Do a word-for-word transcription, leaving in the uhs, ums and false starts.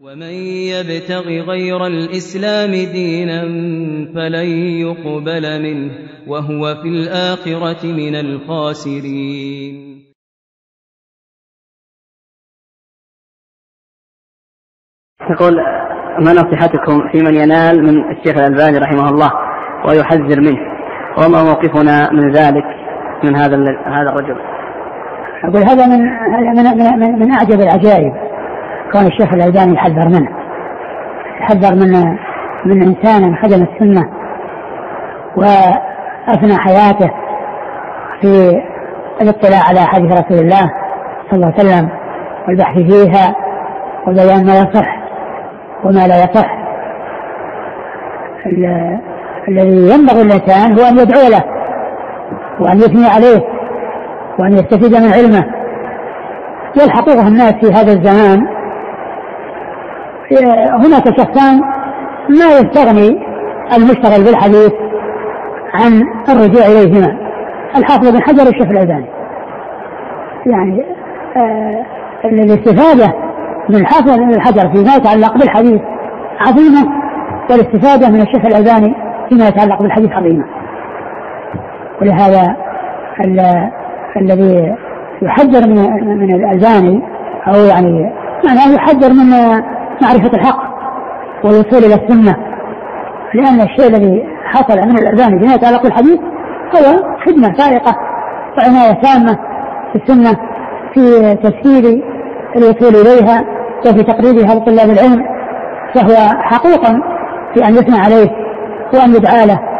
ومن يبتغ غير الإسلام دينا فلن يقبل منه وهو في الآخرة من الخاسرين. يقول: ما نصيحتكم في من ينال من الشيخ الألباني رحمه الله ويحذر منه، وما موقفنا من ذلك من هذا هذا الرجل؟ أقول هذا من من من, من أعجب العجائب، كون الشيخ الألباني يحذر منه، يحذر من من إنسان خدم السنة وأثنى حياته في الاطلاع على حديث رسول الله صلى الله عليه وسلم والبحث فيها وبيان ما يصح وما لا يصح. الذي ينبغي الإنسان هو أن يدعو له وأن يثني عليه وأن يستفيد من علمه. والحقيقة الناس في هذا الزمان هناك شخصان ما يستغني المشتغل بالحديث عن الرجوع إليهما: الحافظ بن حجر والشيخ الألباني. يعني آه الاستفادة من الحافظ بن حجر فيما يتعلق بالحديث عظيمة، والاستفادة من الشيخ الألباني فيما يتعلق بالحديث عظيمة. ولهذا الذي يحذر من, من الألباني أو يعني معناه يحذر من معرفة الحق والوصول إلى السنة، لأن الشيء الذي حصل من الألباني فيما يتعلق بالحديث هو خدمة فائقة وعناية تامة في السنة، في تسهيل الوصول إليها وفي تقريبها لطلاب العلم، فهو حقيقة في أن يثنى عليه وأن يدعى له